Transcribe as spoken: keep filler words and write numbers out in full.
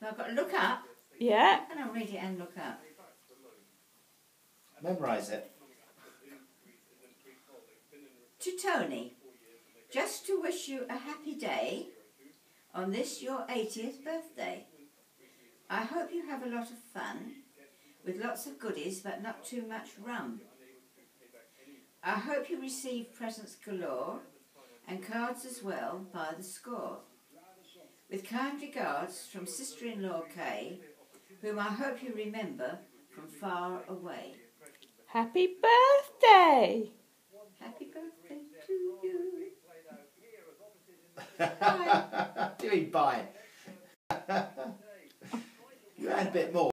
So I've got to look up. Yeah. How can I read it and look up? Memorise it. To Tony, just to wish you a happy day on this your eightieth birthday. I hope you have a lot of fun with lots of goodies but not too much rum. I hope you receive presents galore and cards as well by the score. With kind regards from sister-in-law Kay, whom I hope you remember from far away. Happy birthday! Happy birthday to you. Bye. Do you mean bye? You had a bit more.